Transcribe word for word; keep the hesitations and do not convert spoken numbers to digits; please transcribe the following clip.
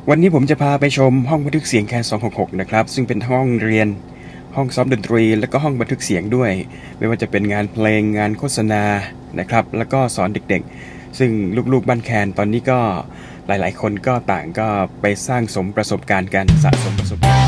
วันนี้ผมจะพาไปชมห้องบันทึกเสียงแคสสองหกหกนะครับซึ่งเป็นห้องเรียนห้องซ้อมดนตรีและก็ห้องบันทึกเสียงด้วยไม่ว่าจะเป็นงานเพลงงานโฆษณานะครับแล้วก็สอนเด็กๆซึ่งลูกๆบ้านแคนตอนนี้ก็หลายๆคนก็ต่างก็ไปสร้างสมประสบการณ์กันสะสมประสบการณ์